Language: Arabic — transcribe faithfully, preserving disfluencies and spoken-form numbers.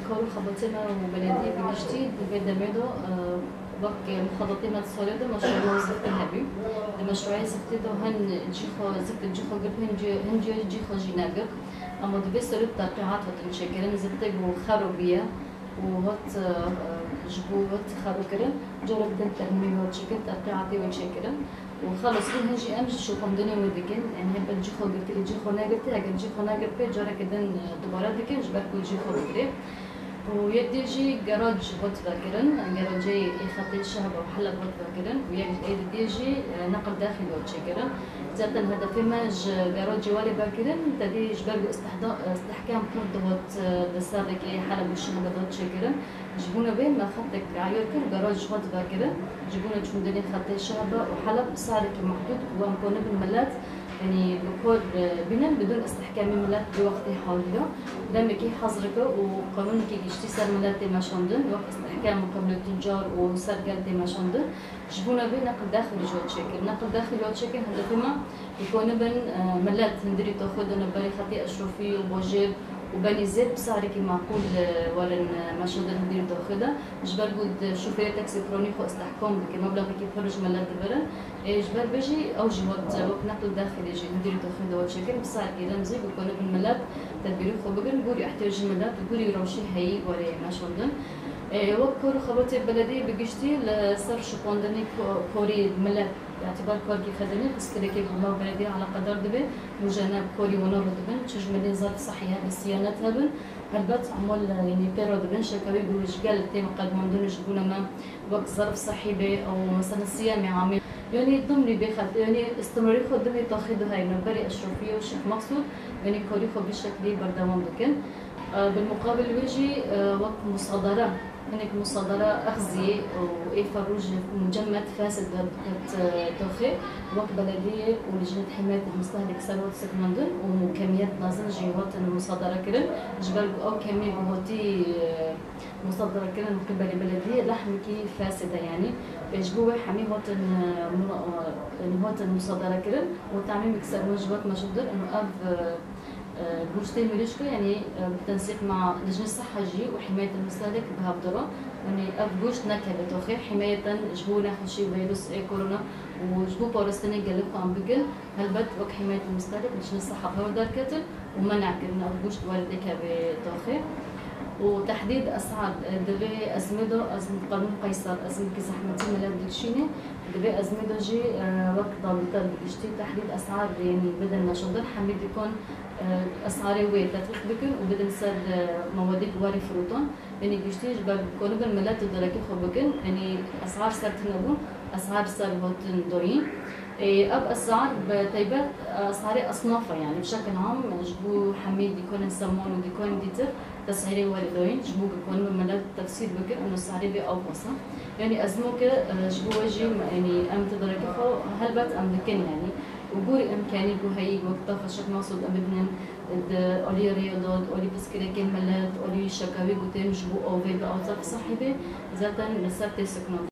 كارو خبطنا وبلدي بجدي ببدا ميدو وقت مخططين الصالة مشروع زفت هبي المشروع زفت ده هن جيخو زفت جيخو قرب هن جي هن جي جيخو جيناقر أما دبي صارت ترقيعات وتنشكلن زفتك وخربية وهات جبو هات خركرن جرب دن تهمي هات شكل ترقيعاتي وتشكلن وخلص كل هنجي أمشي شو قمدني ودكين يعني هبل جيخو قلت لي جيخو ناقرتي هاجن جيخو ناقرتي جرا كدن دوباره دكين جبر كل جيخو قلتي ويديجي جراج هات فاكرن جراجي يخطي الشهب وحلب هات فاكرن ويديجي نقل داخلي هات شكرن زاتن هذا في ماج جراج والي باكرن تدي جبر استحكام كنت هات دسارك حلب الشهب هات شكرن جبونا بين ما خطك عيوركن جراج هات فاكرن جبونا جمدني خطي الشهب وحلب صارك محدود وامكن بالملات يعني بكور بنا بدون استحكام ملات بوقت حاضر لما كي حظرك وقانون كي يشتي سر ملات ما شندن وقت استحكام قبل التجار وسر قلت ما شندن جبونا بين نقل داخلي جوات شكل نقل داخلي جوات شكل هذا فيما يكون بن ملات هندري تاخذنا بري خطي اشرفي وبوجيب وبني زيت بسعرك معقول ولا ما شندن هندري تاخذها جبر بود شوفير تاكسي كروني خو استحكام بك مبلغ كي فرج ملات دبرن جبر بيجي او جوات وقت نقل داخلي جي هندري تاخذ دوات شكل بسعر رمزي بيكون بالملات تدبيري خو بقول بوري احتياج ملات بوري روشي هي ولا ما شندن وقت كورو خبرتي بلدي بقشتي لصر شقوندني كوري ملات باعتبار كوري خدمي بس كده كيف ما بلدي على قدر دبي وجناب كوري ونور دبن تشجمني ظرف صحية بالصيانات هبن هلبت عمل يعني بيرو دبن شكاوي بوجقال تيم قد مندون يجبونا ما وقت ظرف صحي بي او مثلا صيامي عامل يعني ضمني بخد يعني استمراري خدمي تاخذ هاي نبري اشرفيه وشيخ مقصود يعني كوري خو بالشكل بردوام دكن بالمقابل بيجي وقت مصادرة هناك مصادرة أخزي وإيه فروج مجمد فاسد توخي وقت بلدية ولجنة حماية المستهلك سلوات سكمندن وكميات نازل جيوات المصادرة كرن جبال أو كمية بهوتي مصادرة كرن من قبل بلدية لحم كي فاسدة يعني بيجبوه حمي هوت هوت المصادرة كرن وتعميم كسر وجبات مشدر إنه أب بوجتي مليشكو يعني بالتنسيق مع لجنة الصحة جي وحماية المستهلك بهابدرا يعني أف بوجت نكهة توخي حماية جبونا خشي فيروس إيه كورونا وجبو بارستاني قالوا عم بقول هالبت وك حماية المستهلك لجنة الصحة بهابدر كتل ومنع كنا أف بوجت والدك بتوخي وتحديد أسعار دبي أزمدو أزمة قانون قيصر أزمة كزحمتي ملاد دكشيني دبي أزمدو جي وقت ضابطة بيشتي تحديد أسعار يعني بدل ما شغل حميد يكون أسعاري وين تتفق بكن وبدل سر موادك واري فروتون يعني بيشتي جبر كل بالملات الدركي خبكن يعني أسعار سر تنبون أسعار سر هوتن دوين أب أسعار بتيبات أسعار أصنافها يعني بشكل عام جبو حميد يكون سمون ويكون ديتر تسعيري والدوين جبو بيكون ملات تفسير بكر إنه السعري بأوقصة يعني أزموك جبو وجي يعني أم تدرك خو هل بات أم لكن يعني وجوري إمكاني جو هاي وقت خشك مقصود أم بدنا أولي رياضات أولي بسكرة كملات أولي شكاوي قتين جبو أو في بأوصاف صاحبه ذاتا مسافة سكنة